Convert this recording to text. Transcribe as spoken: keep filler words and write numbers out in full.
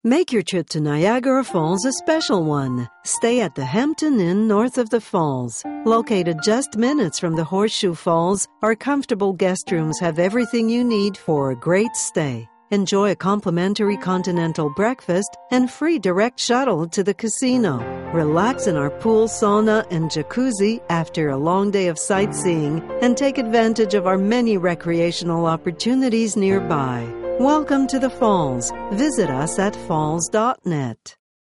Make your trip to Niagara Falls a special one. Stay at the Hampton Inn North of the falls. Located just minutes from the Horseshoe Falls, our comfortable guest rooms have everything you need for a great stay. Enjoy a complimentary continental breakfast and free direct shuttle to the casino. Relax in our pool, sauna, and jacuzzi after a long day of sightseeing and take advantage of our many recreational opportunities nearby. Welcome to the Falls. Visit us at falls dot net.